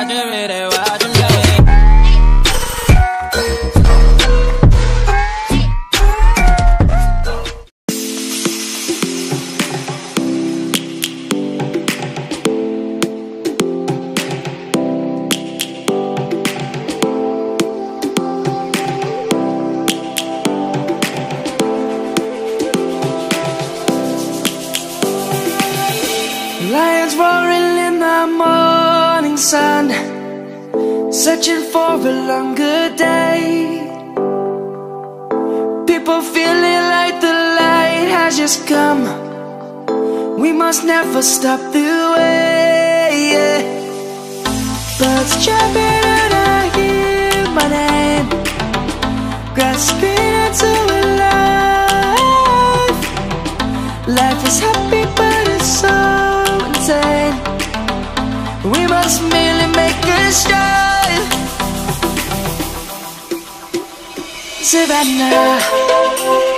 Lions roaring in the morning sun, searching for a longer day. People feeling like the light has just come. We must never stop the way. Birds chirping and I hear my name, grasping into a life. Life is happy but it's so insane. We must merely make a start. Savannah.